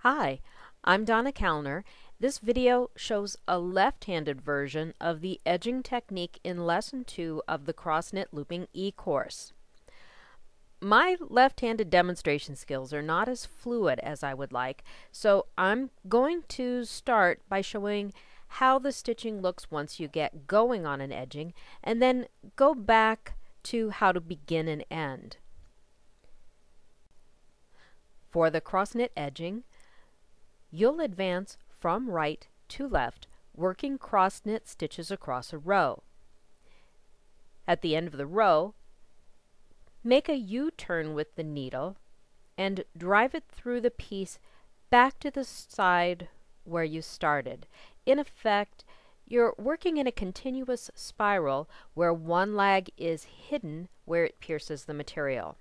Hi, I'm Donna Kalner. This video shows a left-handed version of the edging technique in Lesson 2 of the CrossKnit Looping e-course. My left-handed demonstration skills are not as fluid as I would like, so I'm going to start by showing how the stitching looks once you get going on an edging, and then go back to how to begin and end. For the CrossKnit edging, you'll advance from right to left, working cross-knit stitches across a row. At the end of the row, make a U-turn with the needle and drive it through the piece back to the side where you started. In effect, you're working in a continuous spiral where one lag is hidden where it pierces the material.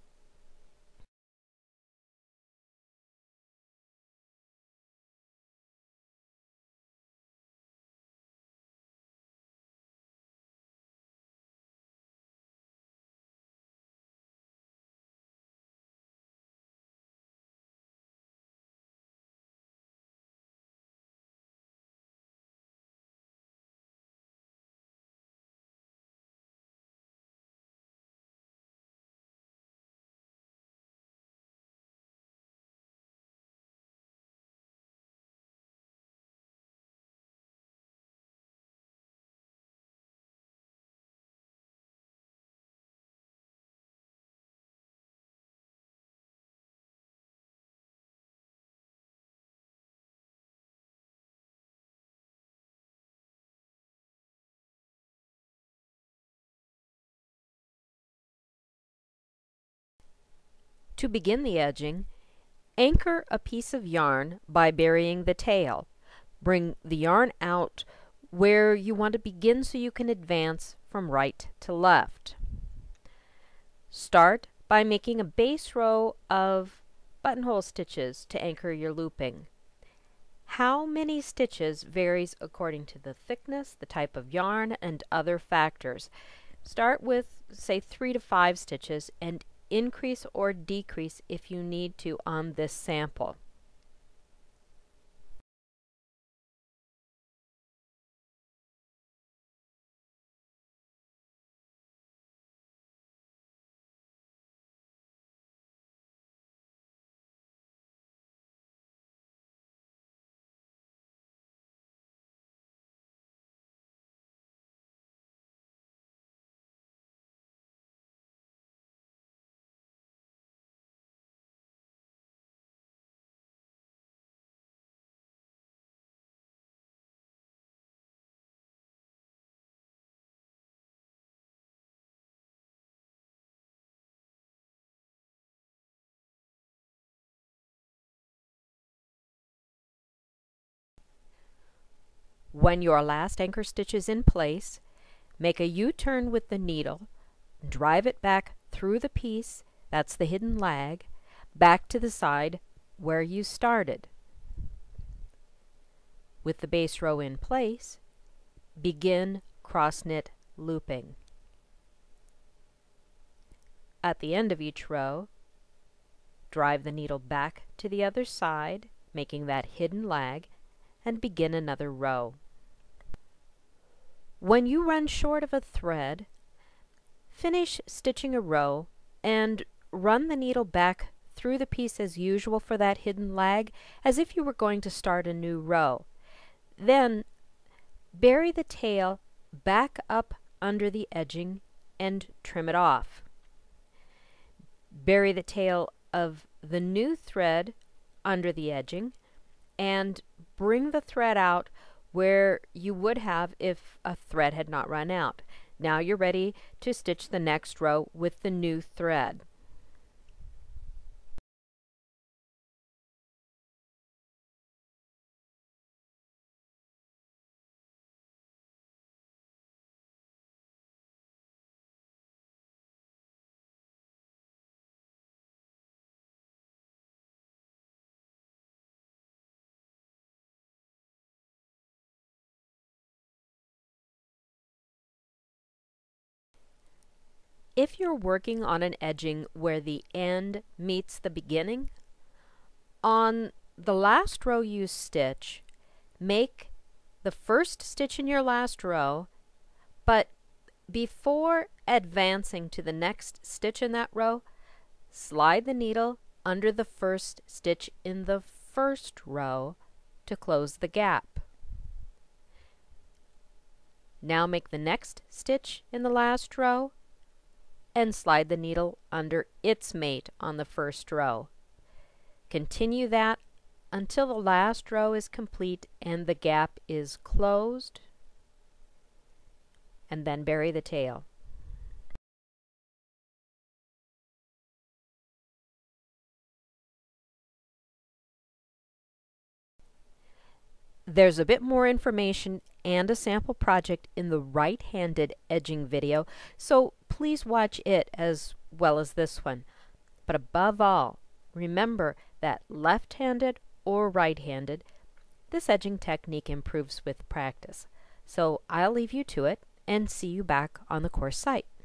To begin the edging, anchor a piece of yarn by burying the tail. Bring the yarn out where you want to begin so you can advance from right to left. Start by making a base row of buttonhole stitches to anchor your looping. How many stitches varies according to the thickness, the type of yarn, and other factors. Start with, say, 3 to 5 stitches and increase or decrease if you need to on this sample. When your last anchor stitch is in place, make a U-turn with the needle, drive it back through the piece, that's the hidden lag, back to the side where you started. With the base row in place, begin cross-knit looping. At the end of each row, drive the needle back to the other side, making that hidden lag, and begin another row. When you run short of a thread, finish stitching a row and run the needle back through the piece as usual for that hidden lag, as if you were going to start a new row. Then bury the tail back up under the edging and trim it off. Bury the tail of the new thread under the edging and bring the thread out where you would have if a thread had not run out. Now you're ready to stitch the next row with the new thread. If you're working on an edging where the end meets the beginning, on the last row you stitch, make the first stitch in your last row, but before advancing to the next stitch in that row, slide the needle under the first stitch in the first row to close the gap. Now make the next stitch in the last row and slide the needle under its mate on the first row. Continue that until the last row is complete and the gap is closed, and then bury the tail. There's a bit more information and a sample project in the right-handed edging video, so please watch it as well as this one. But above all, remember that left-handed or right-handed, this edging technique improves with practice. So I'll leave you to it and see you back on the course site.